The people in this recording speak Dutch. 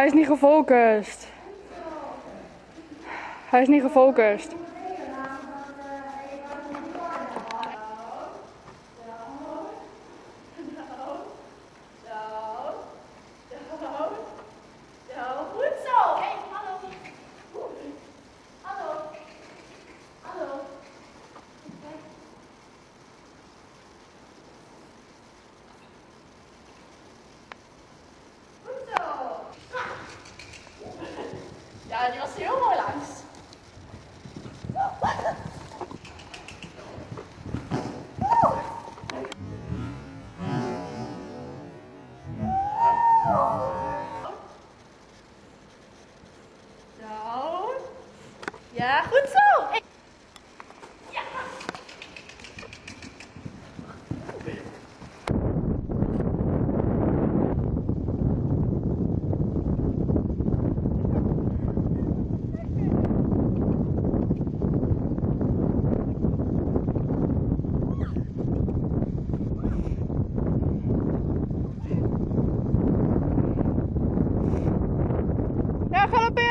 Hij is niet gefocust. Hij is niet gefocust. Ja, die was heel mooi langs. Zo. Ja, goed zo. Ja. Ja, galoppeer!